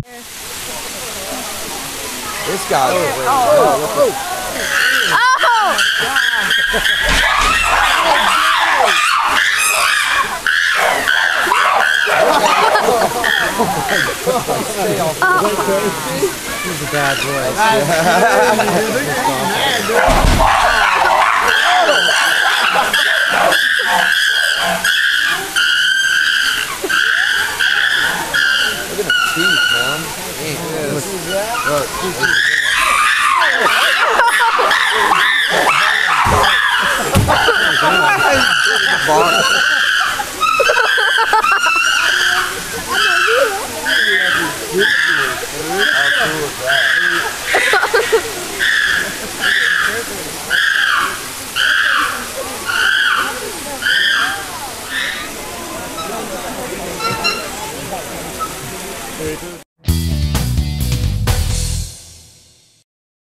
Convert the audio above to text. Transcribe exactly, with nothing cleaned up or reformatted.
This guy's oh, oh, oh, oh. Oh. He's a bad boy. Look at the teeth, man. Hey, look. Look. How cool is that?